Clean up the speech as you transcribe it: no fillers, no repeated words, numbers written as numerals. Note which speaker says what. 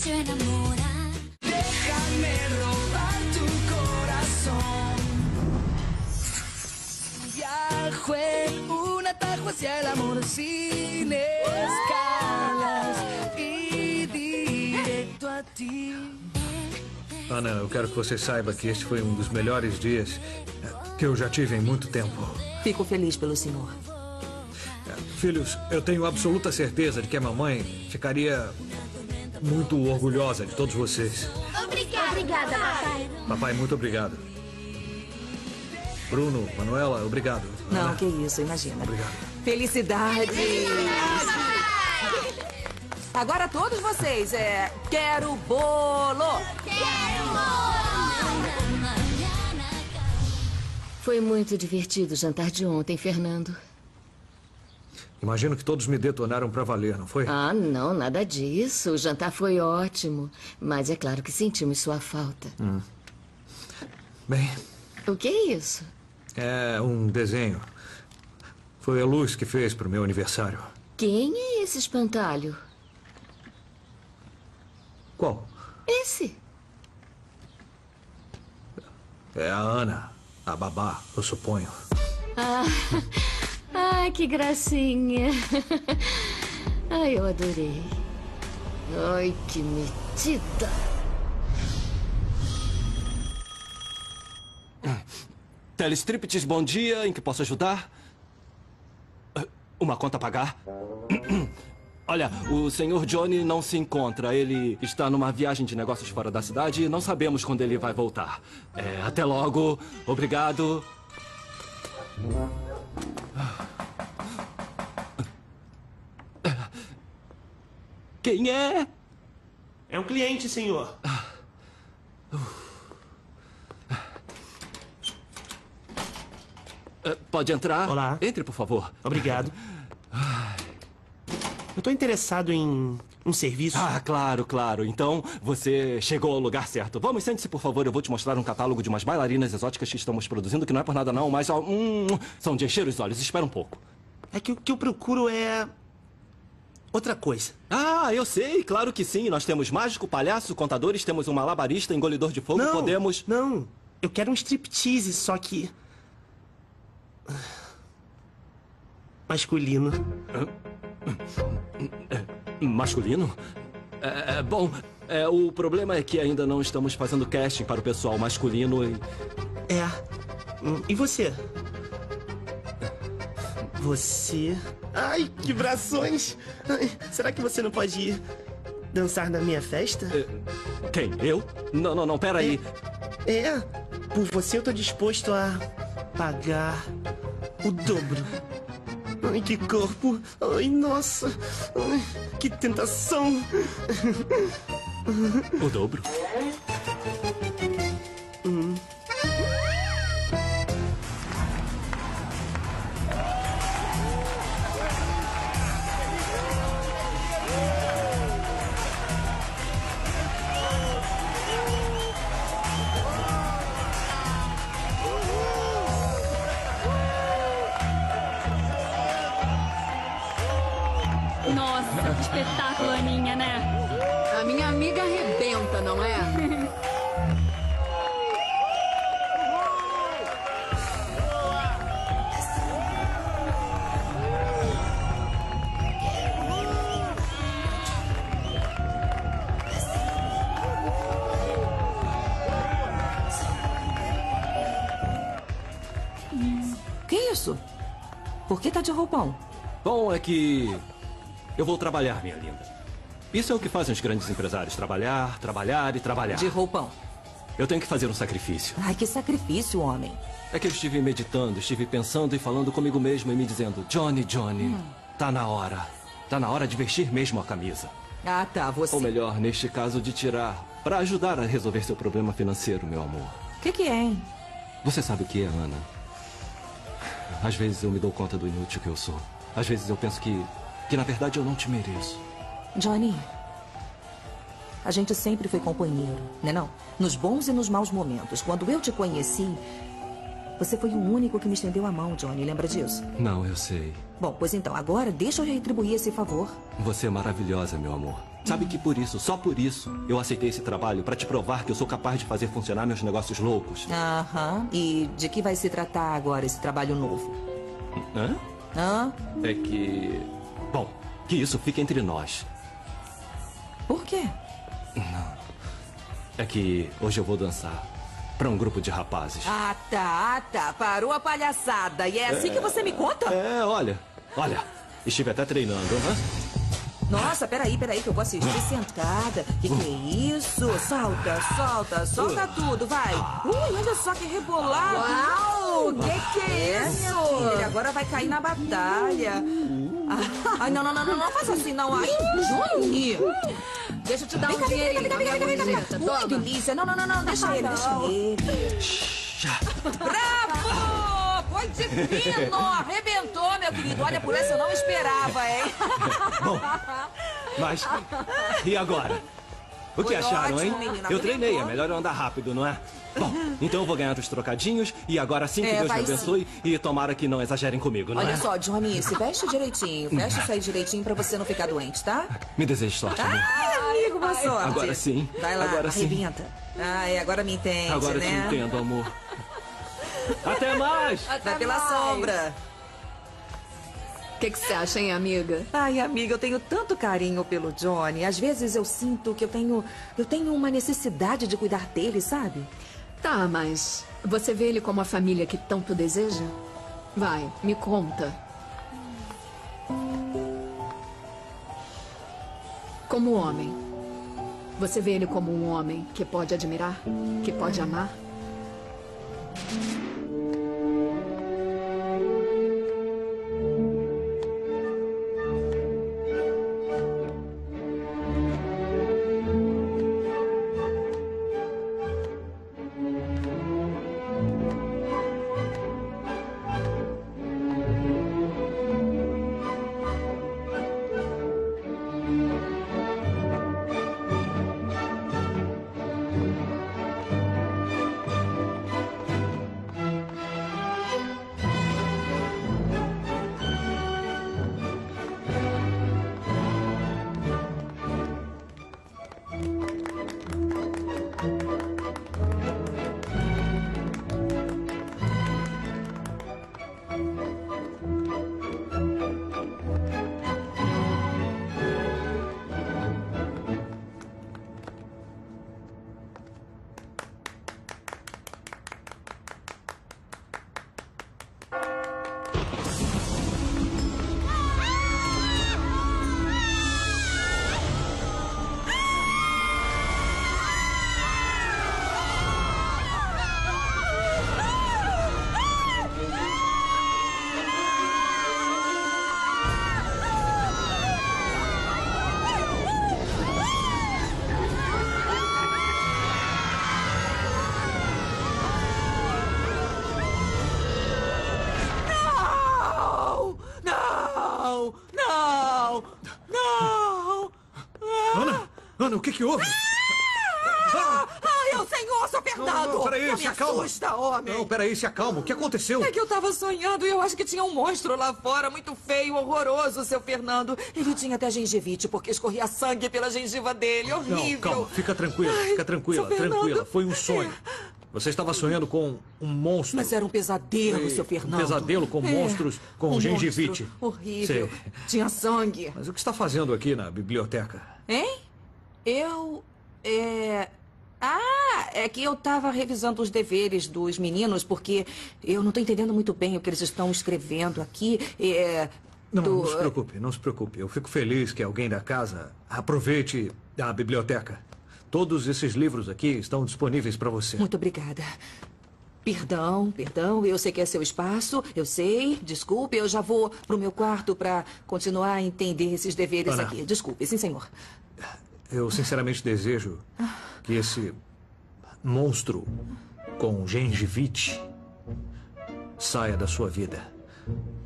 Speaker 1: se enamora. Déjame robar tu corazón. Viajo en un atajo hacia el amor sin escalas y directo a ti.
Speaker 2: Ana, eu quero que você saiba que este foi um dos melhores dias que eu já tive em muito tempo.
Speaker 3: Fico feliz pelo senhor.
Speaker 2: Filhos, eu tenho absoluta certeza de que a mamãe ficaria muito orgulhosa de todos vocês.
Speaker 4: Obrigada, papai.
Speaker 2: Papai, muito obrigado. Bruno, Manuela, obrigado.
Speaker 3: Não,
Speaker 2: Ana,
Speaker 3: que isso, imagina.
Speaker 2: obrigado.
Speaker 3: Felicidades! Agora todos vocês, quero bolo!
Speaker 5: Foi muito divertido o jantar de ontem, Fernando.
Speaker 2: Imagino que todos me detonaram pra valer, não foi?
Speaker 5: Ah, não, nada disso. O jantar foi ótimo. Mas é claro que sentimos sua falta.
Speaker 2: Bem,
Speaker 5: O que é isso?
Speaker 2: é um desenho. Foi a Luz que fez pro meu aniversário.
Speaker 5: Quem é esse espantalho?
Speaker 2: Qual?
Speaker 5: Esse.
Speaker 2: É a Ana, a babá, eu suponho.
Speaker 5: Ai, que gracinha. Ai, eu adorei. Ai, que metida.
Speaker 6: Telestriptease, bom dia. Em que posso ajudar? Uma conta a pagar? Olha, o senhor Johnny não se encontra. Ele está numa viagem de negócios fora da cidade e não sabemos quando ele vai voltar. Até logo. Obrigado. Quem é?
Speaker 7: É um cliente, senhor.
Speaker 6: Pode entrar?
Speaker 7: Olá.
Speaker 6: Entre, por favor.
Speaker 7: Obrigado. Eu estou interessado em um serviço.
Speaker 6: Ah, claro, claro. Então, você chegou ao lugar certo. Vamos, sente-se, por favor. Eu vou te mostrar um catálogo de umas bailarinas exóticas que estamos produzindo, que não é por nada não, mas são de encher os olhos. Espera um pouco.
Speaker 7: É que o que eu procuro é outra coisa.
Speaker 6: Ah, eu sei. Claro que sim. Nós temos mágico, palhaço, contadores, temos um malabarista, engolidor de fogo,
Speaker 7: Não,
Speaker 6: podemos...
Speaker 7: Não, eu quero um striptease, só que... masculino.
Speaker 6: Masculino? Bom, o problema é que ainda não estamos fazendo casting para o pessoal masculino e...
Speaker 7: E você? Você... Ai, que brações! Ai, será que você não pode ir dançar na minha festa?
Speaker 6: Quem? Eu? Não, pera aí.
Speaker 7: Por você eu tô disposto a pagar o dobro. Ai, que corpo! Ai, nossa! Ai, que tentação!
Speaker 6: O dobro?
Speaker 8: Nossa, que espetáculo, Aninha, né?
Speaker 9: A minha amiga arrebenta, não é?
Speaker 3: Que isso? Por que tá de roupão?
Speaker 6: Bom, é que... eu vou trabalhar, minha linda. Isso é o que fazem os grandes empresários. Trabalhar, trabalhar e trabalhar.
Speaker 3: De roupão.
Speaker 6: Eu tenho que fazer um sacrifício.
Speaker 3: Ai, que sacrifício, homem.
Speaker 6: É que eu estive meditando, estive pensando e falando comigo mesmo e me dizendo: Johnny, tá na hora. Tá na hora de vestir mesmo a camisa.
Speaker 3: Ah, tá, você...
Speaker 6: Ou melhor, neste caso, de tirar. Para ajudar a resolver seu problema financeiro, meu amor.
Speaker 3: O que é, hein?
Speaker 6: Você sabe o que é, Ana? Às vezes eu me dou conta do inútil que eu sou. Às vezes eu penso que na verdade eu não te mereço.
Speaker 3: Johnny, a gente sempre foi companheiro, né não? Nos bons e nos maus momentos. Quando eu te conheci, você foi o único que me estendeu a mão, Johnny. Lembra disso?
Speaker 6: Não, eu sei.
Speaker 3: Bom, pois então, agora deixa eu retribuir esse favor.
Speaker 6: Você é maravilhosa, meu amor. Sabe que por isso, só por isso, eu aceitei esse trabalho para te provar que eu sou capaz de fazer funcionar meus negócios loucos.
Speaker 3: Aham. E de que vai se tratar agora esse trabalho novo?
Speaker 6: Hã?
Speaker 3: Hã?
Speaker 6: É que... Bom, que isso fique entre nós.
Speaker 3: Por quê?
Speaker 6: É que hoje eu vou dançar para um grupo de rapazes.
Speaker 3: Ah, tá. Parou a palhaçada. E é assim que você me conta?
Speaker 6: Olha. Estive até treinando, hã?
Speaker 3: Nossa, peraí, que eu vou assistir sentada. Que é isso? Solta tudo, vai. Ui, olha só que rebolado.
Speaker 9: Uau, que é isso?
Speaker 3: Ele agora vai cair na batalha. Ai, não faça assim, não. Ai, Johnny.
Speaker 9: Deixa eu te dar um dinheirinho.
Speaker 3: Ui, delícia. Não, deixa ele. Bravo! Foi divino! Arrebentou, meu querido. Olha, por essa eu não esperava, hein?
Speaker 6: Bom, mas... E agora? O que
Speaker 3: Foi
Speaker 6: acharam,
Speaker 3: ótimo,
Speaker 6: hein?
Speaker 3: menina,
Speaker 6: Eu treinei, é
Speaker 3: arrebentou.
Speaker 6: melhor eu andar rápido, não é? Bom, então eu vou ganhar os trocadinhos e agora sim que Deus me
Speaker 3: vai
Speaker 6: abençoe e tomara que não exagerem comigo, não
Speaker 3: Olha
Speaker 6: é?
Speaker 3: só, Johnny, se veste direitinho. Fecha isso aí direitinho pra você não ficar doente, tá?
Speaker 6: Me deseje sorte, amor.
Speaker 3: Amigo, boa sorte.
Speaker 6: Agora sim.
Speaker 3: Vai lá,
Speaker 6: Agora sim.
Speaker 3: arrebenta. Ai, agora me entende,
Speaker 6: Agora eu
Speaker 3: né?
Speaker 6: te entendo, amor. Até mais!
Speaker 3: Vai pela sombra.
Speaker 9: O que você acha, hein, amiga?
Speaker 3: Ai, amiga, eu tenho tanto carinho pelo Johnny. Às vezes eu sinto que eu tenho uma necessidade de cuidar dele, sabe?
Speaker 9: Tá, mas você vê ele como a família que tanto deseja? Vai, me conta. Como homem, você vê ele como um homem que pode admirar, que pode amar?
Speaker 2: Ana, o que houve?
Speaker 3: Ai, é o senhor, seu Fernando!
Speaker 2: Não, peraí,
Speaker 3: Não
Speaker 2: se
Speaker 3: me
Speaker 2: acalma.
Speaker 3: assusta, homem!
Speaker 2: Não, peraí, se acalma. O que aconteceu?
Speaker 3: É que eu tava sonhando e eu acho que tinha um monstro lá fora, muito feio, horroroso, seu Fernando. Ele tinha até gengivite, porque escorria sangue pela gengiva dele, horrível.
Speaker 2: Não, calma, fica tranquila, fica tranquila,
Speaker 3: seu Fernando.
Speaker 2: tranquila. Foi um sonho. Você estava sonhando com um monstro.
Speaker 3: Mas era um pesadelo, seu Fernando.
Speaker 2: Um pesadelo com monstros com gengivite.
Speaker 3: Monstro horrível.
Speaker 2: Sei.
Speaker 3: Tinha sangue.
Speaker 2: Mas o que está fazendo aqui na biblioteca?
Speaker 3: Hein? É que eu tava revisando os deveres dos meninos, porque eu não tô entendendo muito bem o que eles estão escrevendo aqui.
Speaker 2: Não se preocupe, não se preocupe. Eu fico feliz que alguém da casa aproveite a biblioteca. Todos esses livros aqui estão disponíveis para você.
Speaker 3: Muito obrigada. Perdão, eu sei que é seu espaço, eu sei, desculpe, eu já vou pro meu quarto para continuar a entender esses deveres
Speaker 2: Ana.
Speaker 3: aqui. Desculpe, sim, senhor.
Speaker 2: Eu sinceramente desejo que esse monstro com gengivite saia da sua vida.